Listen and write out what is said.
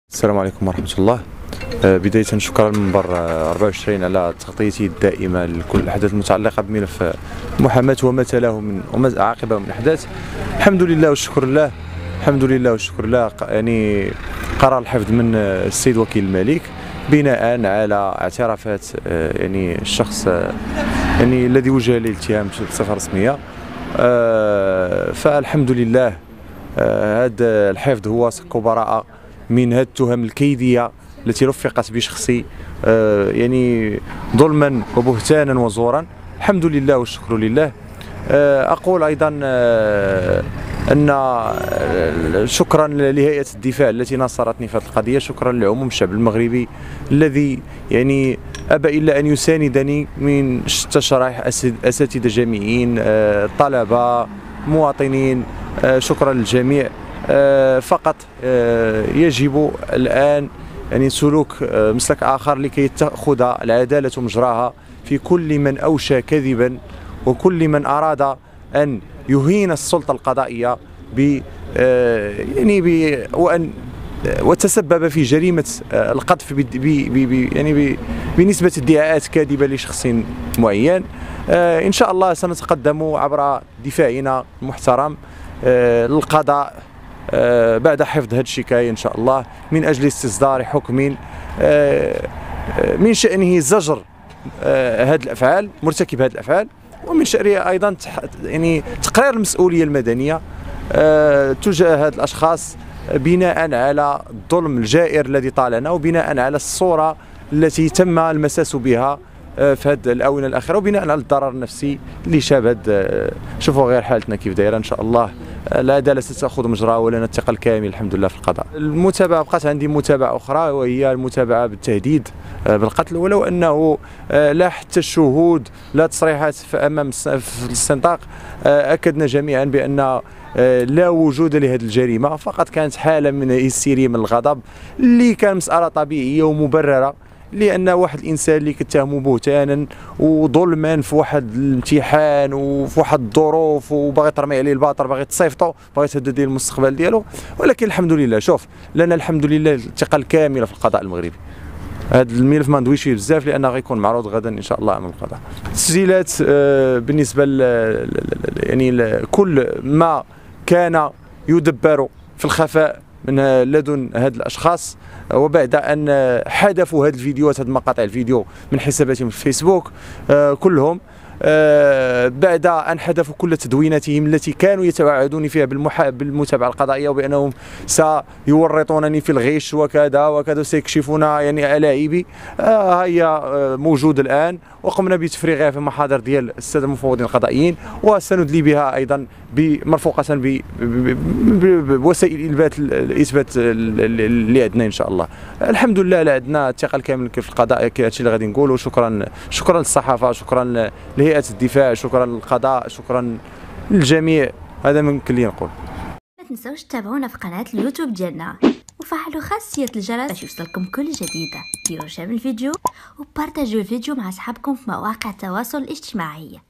السلام عليكم ورحمة الله. بداية شكرا لمنبر 24 على تغطيته الدائمة لكل الأحداث المتعلقة بملف محاماة وما تلاه وما عقبه من أحداث. الحمد لله والشكر لله، الحمد لله والشكر لله. يعني قرار الحفظ من السيد وكيل الملك بناء على اعترافات يعني الشخص يعني الذي وجه له الاتهام بصفة رسمية. فالحمد لله هذا الحفظ هو صك براءة من هذه التهم الكيدية التي رفقت بشخصي يعني ظلما وبهتانا وزورا. الحمد لله والشكر لله. أقول أيضا أن شكرا لهيئة الدفاع التي ناصرتني في هذه القضية، شكرا لعموم الشعب المغربي الذي يعني أبى إلا أن يساندني من شتى شرائح، أساتذة جامعيين، طلبة، مواطنين، شكرا للجميع. فقط يجب الآن يعني سلوك مسلك آخر لكي تأخذ العدالة مجراها في كل من أوشى كذبا وكل من أراد أن يهين السلطة القضائية وتسبب في جريمة القذف يعني بنسبة ادعاءات كاذبة لشخص معين. إن شاء الله سنتقدم عبر دفاعنا المحترم للقضاء بعد حفظ هذه الشكاية إن شاء الله من أجل استصدار حكم من شأنه زجر هذه الأفعال، مرتكب هذه الأفعال، ومن شأنه أيضا يعني تقرير المسؤولية المدنية تجاه هذه الأشخاص بناء على الظلم الجائر الذي طالنا، وبناء على الصورة التي تم المساس بها في هذه الآونة الأخيرة، وبناء على الضرر النفسي اللي شابت. شوفوا غير حالتنا كيف دايره. إن شاء الله العدالة ستأخذ مجراها ولنا الثقة الكامل الحمد لله في القضاء. المتابعة بقات عندي متابعة أخرى، وهي المتابعة بالتهديد بالقتل، ولو أنه لا حتى الشهود لا تصريحات أمام في الاستنطاق أكدنا جميعا بأن لا وجود لهذه الجريمة، فقط كانت حالة من هستيريا من الغضب اللي كان مسألة طبيعية ومبررة، لأن واحد الإنسان اللي كتهمو بهتانا وظلما في واحد الامتحان وفي واحد الظروف وباغي ترمي عليه الباطر، باغي تصيفطو، باغي تهدد ليه المستقبل ديالو، ولكن الحمد لله شوف لنا الحمد لله الثقة الكاملة في القضاء المغربي. هذا الملف ما ندويش فيه بزاف لأنه غيكون معروض غدا إن شاء الله أمام القضاء. التسجيلات بالنسبة يعني كل ما كان يدبر في الخفاء من لدن هاد الاشخاص، وبعد ان حذفوا هاد الفيديوهات، هاد مقاطع الفيديو من حساباتهم في الفيسبوك كلهم، بعد ان حذفوا كل تدويناتهم التي كانوا يتوعدوني فيها بالمتابعه القضائيه، وبانهم سيورطونني في الغش وكذا وكذا، سيكشفون يعني ألاعيبي. هي موجود الان، وقمنا بتفريغها في محاضر ديال الساده المفوضين القضائيين، وسندلي بها ايضا مرفوقه بوسائل الاثبات اللي عندنا ان شاء الله. الحمد لله لا عندنا الثقه الكامله في القضاء، هادشي اللي غادي نقولوا. شكرا للصحافه، شكرا لهيئه الدفاع، شكرا للقضاء، شكرا للجميع. هذا ما يمكن لي نقول. ما تنسوش تتابعونا في قناه اليوتيوب ديالنا وفعلوا خاصيه الجرس باش يوصلكم كل جديده. ديروا شير الفيديو وبارطاجيو الفيديو مع اصحابكم في مواقع التواصل الاجتماعي.